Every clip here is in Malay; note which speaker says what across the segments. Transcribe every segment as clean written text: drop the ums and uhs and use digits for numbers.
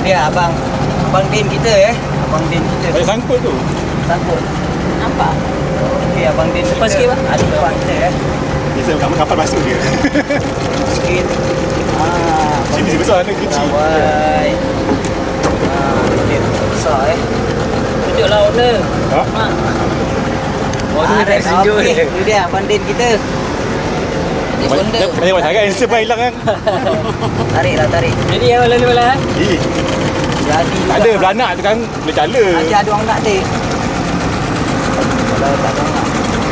Speaker 1: dia Abang Din kita Abang Din kita.
Speaker 2: Ada sangkut tu.
Speaker 1: Sangkut. Nampak? Okey, Abang Din
Speaker 3: depan
Speaker 1: kita.
Speaker 3: sikit, Bang.
Speaker 1: Ada depan kita
Speaker 2: Biasa kapal masuk dia.
Speaker 1: Sikit.
Speaker 2: Sini besar ni kecil.
Speaker 1: Rawai. Dia besar
Speaker 3: Tunjuk laut ni.
Speaker 2: Ha?
Speaker 3: Oh, tu tak tunjuk
Speaker 1: okey.
Speaker 3: dia.
Speaker 1: Itu dia Abang Din kita.
Speaker 2: Kena tengok sangat answer pun hilang kan.
Speaker 1: Tarik.
Speaker 3: Jadi yang malam-malam
Speaker 1: Jadi
Speaker 2: Tak ada beranak tu kan boleh cala.
Speaker 1: Nanti ada orang nak dia. Kalau tak ada orang nak.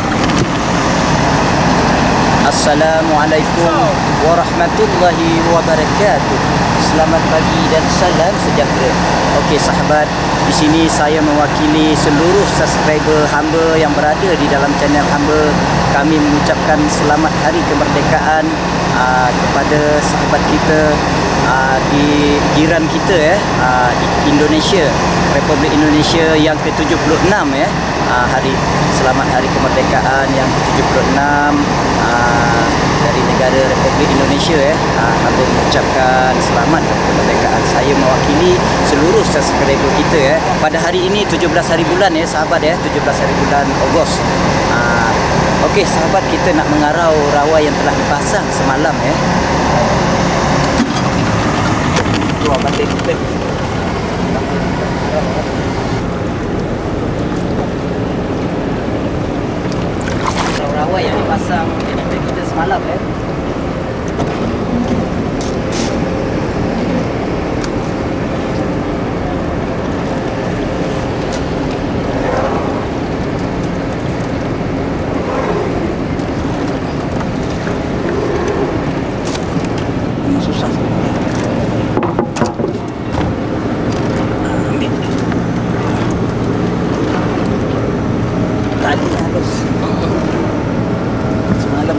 Speaker 1: Assalamualaikum warahmatullahi wabarakatuh. Selamat pagi dan salam sejahtera. Okey sahabat, di sini saya mewakili seluruh subscriber hamba yang berada di dalam channel hamba. Kami mengucapkan selamat hari kemerdekaan kepada sahabat kita di jiran kita Indonesia, Republik Indonesia yang ke-76 hari selamat hari kemerdekaan yang ke-76 dari negara Republik Indonesia hamba mengucapkan selamat hari kemerdekaan. Saya mewakili seluruh subscriber kita pada hari ini 17 hari bulan sahabat 17 hari bulan Ogos. Okey sahabat, kita nak mengarau rawa yang telah dipasang semalam tu abang kita. Rawa yang dipasang kita semalam susah. Tali harus semalam.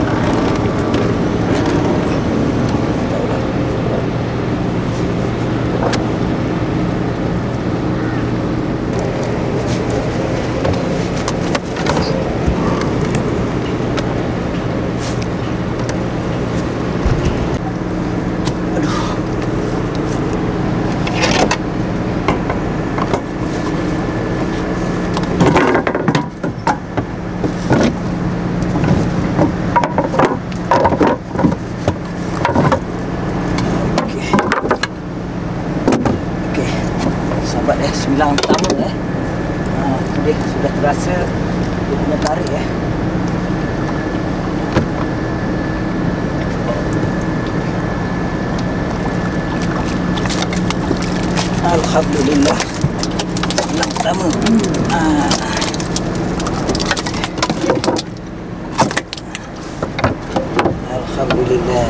Speaker 1: Sahabat sembilan pertama dia sudah terasa dia punya tarik Alhamdulillah sembilan pertama. Alhamdulillah.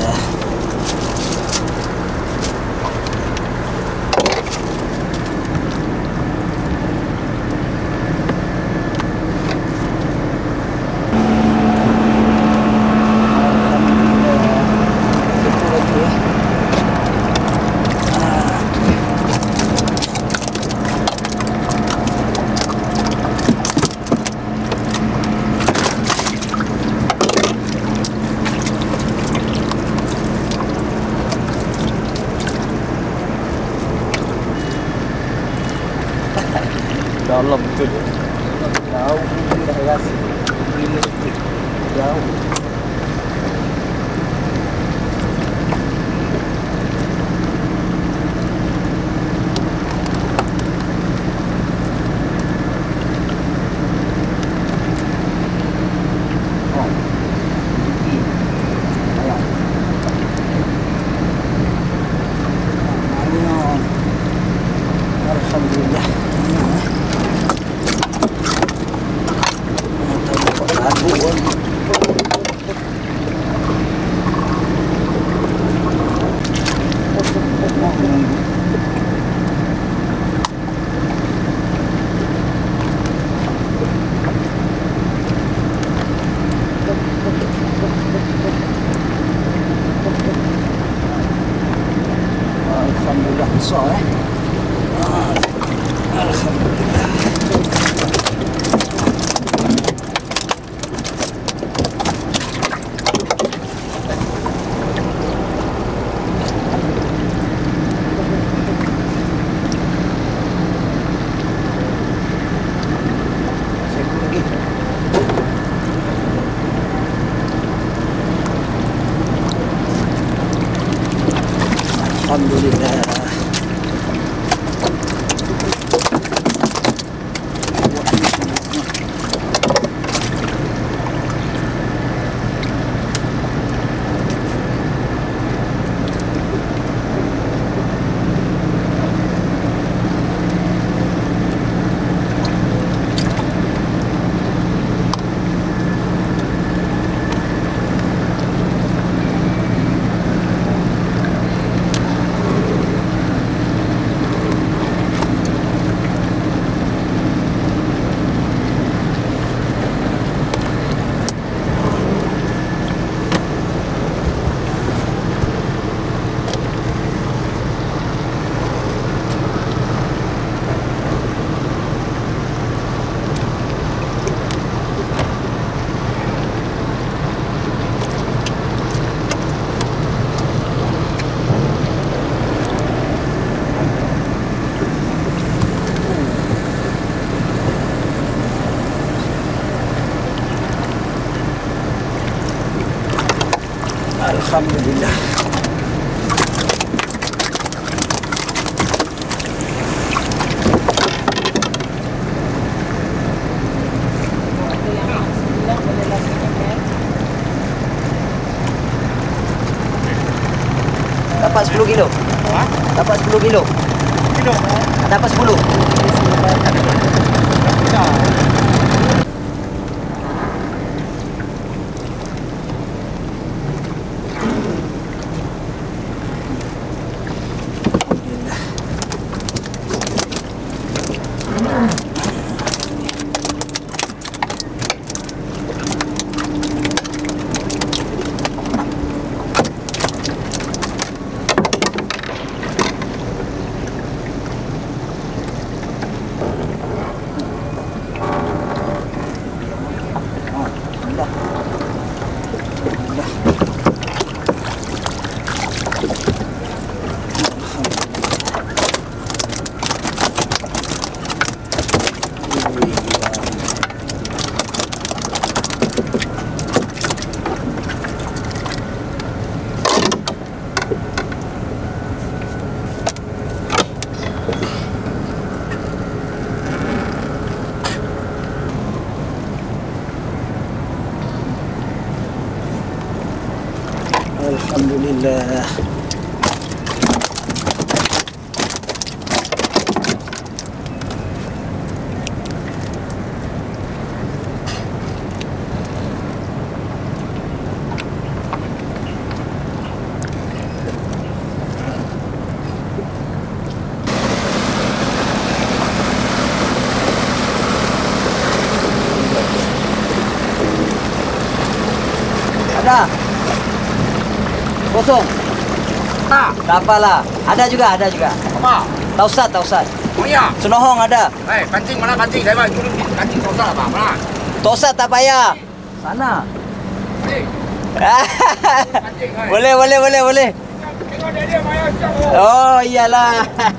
Speaker 1: Dalam betul jauh dah rasa 5 detik jauh. Alhamdulillah. Alhamdulillah besar Alhamdulillah. Alhamdulillah. Alhamdulillah. Dapat 10 kilo. Dapat 10 kilo. Dapat 10. Alhamdulillah. Ada? Kosong?
Speaker 4: Tak.
Speaker 1: Tak apalah. Ada juga, ada juga.
Speaker 4: Apa?
Speaker 1: Tausat, tausat.
Speaker 4: Oh ya.
Speaker 1: Senohong ada.
Speaker 4: Pancing mana pancing? Saya mau turun pancing tosar apa? Mana?
Speaker 1: Tausat tak payah. Sana.
Speaker 4: Pancing. Pancing.
Speaker 1: Boleh, boleh, boleh, boleh.
Speaker 4: Tengok dia maya siap.
Speaker 1: Oh, iyalah.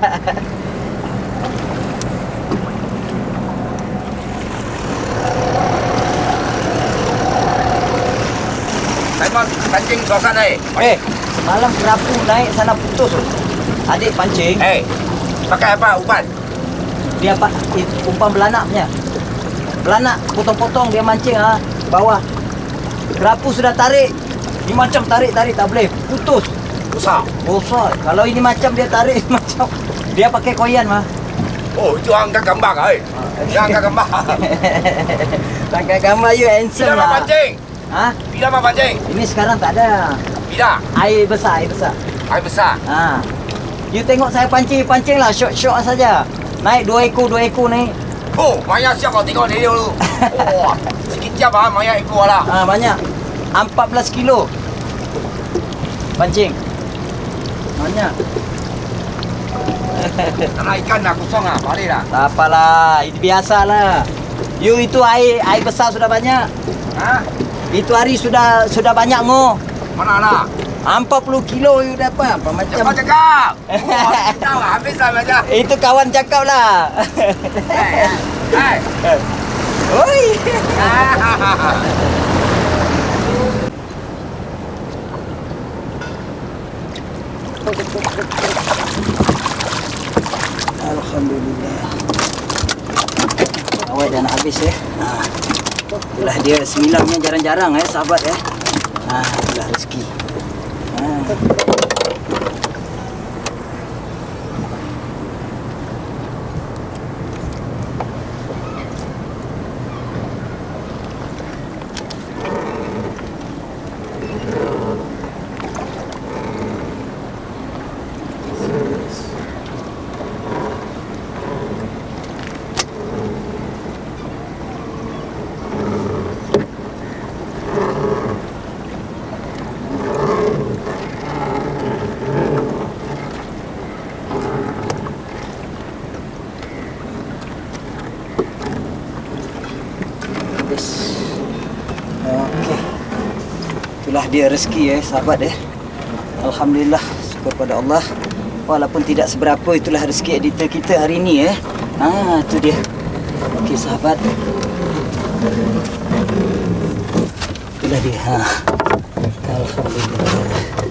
Speaker 4: Saya mau pancing tosar ni.
Speaker 1: Semalam kerapu naik sana putus. Adik pancing.
Speaker 4: Pakai apa umpan?
Speaker 1: Dia umpan belanaknya. Belanak potong-potong dia mancing bawah. Kerapu sudah tarik. Ini macam tarik-tarik tak boleh. Putus.
Speaker 4: Besar.
Speaker 1: Besar. Kalau ini macam dia tarik macam dia pakai koyan mah.
Speaker 4: Oh, itu angkat gambar Dia angkat gambar.
Speaker 1: Angkat gambar you handsome
Speaker 4: Bila
Speaker 1: lah.
Speaker 4: pancing? Bila mau pancing?
Speaker 1: Ini sekarang tak ada.
Speaker 4: Bila?
Speaker 1: Air besar, air besar.
Speaker 4: Air besar.
Speaker 1: You tengok saya pancing lah, short-short saja. Naik 2 ekor naik.
Speaker 4: Oh, maya siap kau tengok dia dulu. Oh, sikit jam maya ekor lah.
Speaker 1: Banyak. 14 kilo. Pancing. Banyak.
Speaker 4: Tanah ikan dah kosong balik lah.
Speaker 1: Tak apalah, itu biasalah. You itu air besar sudah banyak. Itu hari sudah banyak ngoh.
Speaker 4: Mana lah?
Speaker 1: 40 kilo you dapat. Apa macam?
Speaker 4: Cepat cakap. Oh, tahu habis lah macam.
Speaker 1: Itu kawan cakap lah. Oi. Alhamdulillah. Awal dah nak habis ya. Itulah dia semilangnya jarang-jarang sahabat ya. Itulah rezeki. Okey. Itulah dia rezeki sahabat Alhamdulillah, syukur pada Allah. Walaupun tidak seberapa, itulah rezeki editor kita hari ni itu dia. Okey sahabat. Itulah dia. Alhamdulillah.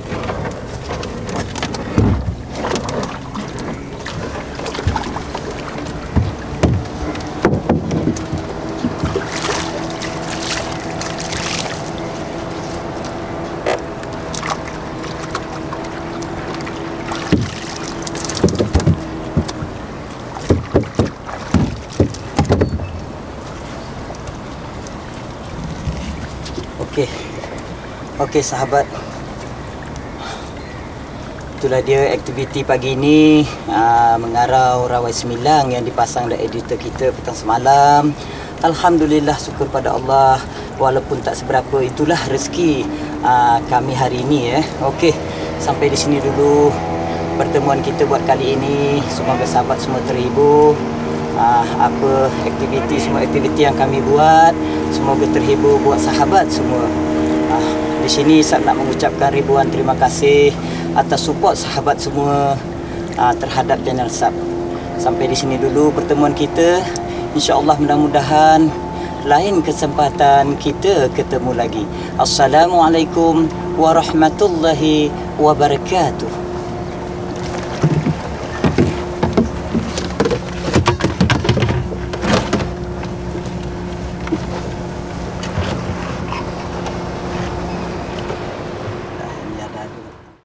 Speaker 1: Okey sahabat, itulah dia aktiviti pagi ini, mengarau rawai semilang yang dipasang oleh editor kita petang semalam. Alhamdulillah, syukur pada Allah. Walaupun tak seberapa, itulah rezeki kami hari ini Okey, sampai di sini dulu pertemuan kita buat kali ini. Semoga sahabat semua terhibur. Apa semua aktiviti yang kami buat, semoga terhibur buat sahabat semua. Di sini saya nak mengucapkan ribuan terima kasih atas support sahabat semua terhadap channel Sab. Sampai di sini dulu pertemuan kita. InsyaAllah mudah-mudahan lain kesempatan kita ketemu lagi. Assalamualaikum warahmatullahi wabarakatuh.